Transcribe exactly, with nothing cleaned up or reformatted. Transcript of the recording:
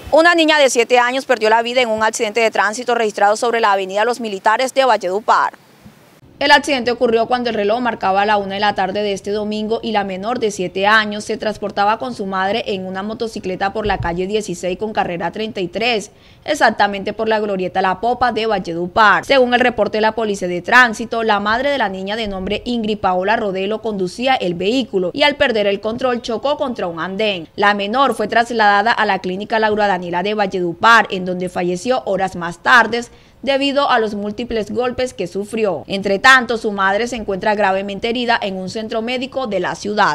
Una niña de siete años perdió la vida en un accidente de tránsito registrado sobre la avenida Los Militares de Valledupar. El accidente ocurrió cuando el reloj marcaba la una de la tarde de este domingo y la menor de siete años se transportaba con su madre en una motocicleta por la calle dieciséis con carrera treinta y tres, exactamente por la glorieta La Popa de Valledupar. Según el reporte de la Policía de Tránsito, la madre de la niña de nombre Ingrid Paola Rodelo conducía el vehículo y al perder el control chocó contra un andén. La menor fue trasladada a la clínica Laura Daniela de Valledupar, en donde falleció horas más tarde debido a los múltiples golpes que sufrió. Entre tanto, su madre se encuentra gravemente herida en un centro médico de la ciudad.